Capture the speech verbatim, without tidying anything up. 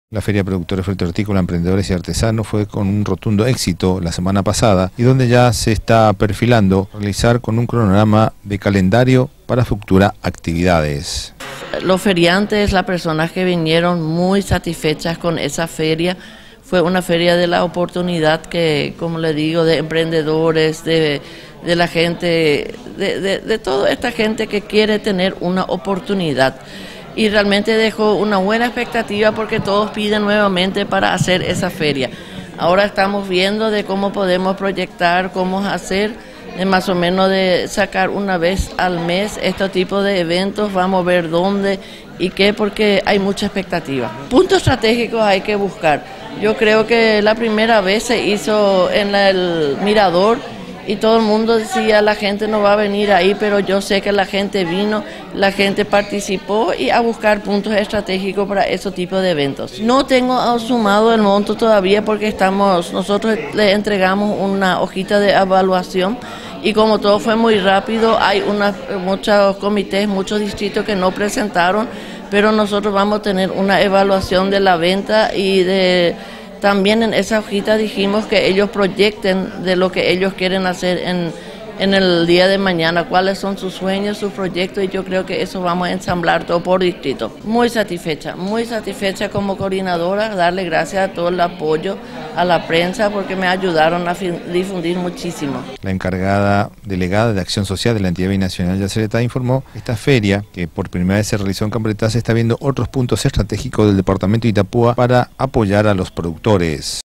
La Feria Productores Fruta Hortícola, Emprendedores y Artesanos fue con un rotundo éxito la semana pasada y donde ya se está perfilando realizar con un cronograma de calendario para futuras actividades. Los feriantes, las personas que vinieron muy satisfechas con esa feria, fue una feria de la oportunidad que, como le digo, de emprendedores, de, de la gente, de, de, de toda esta gente que quiere tener una oportunidad. Y realmente dejó una buena expectativa porque todos piden nuevamente para hacer esa feria. Ahora estamos viendo de cómo podemos proyectar, cómo hacer, de más o menos de sacar una vez al mes este tipo de eventos, vamos a ver dónde y qué, porque hay mucha expectativa. Puntos estratégicos hay que buscar. Yo creo que la primera vez se hizo en el Mirador, y todo el mundo decía, la gente no va a venir ahí, pero yo sé que la gente vino, la gente participó y a buscar puntos estratégicos para ese tipo de eventos. No tengo sumado el monto todavía porque estamos, nosotros le entregamos una hojita de evaluación y como todo fue muy rápido, hay una, muchos comités, muchos distritos que no presentaron, pero nosotros vamos a tener una evaluación de la venta y de... También en esa hojita dijimos que ellos proyecten de lo que ellos quieren hacer en, en el día de mañana, cuáles son sus sueños, sus proyectos, y yo creo que eso vamos a ensamblar todo por distrito. Muy satisfecha, muy satisfecha como coordinadora, darle gracias a todo el apoyo a la prensa porque me ayudaron a difundir muchísimo. La encargada delegada de Acción Social de la entidad binacional Yacyretá informó que esta feria, que por primera vez se realizó en Cambretá, se está viendo otros puntos estratégicos del departamento de Itapúa para apoyar a los productores.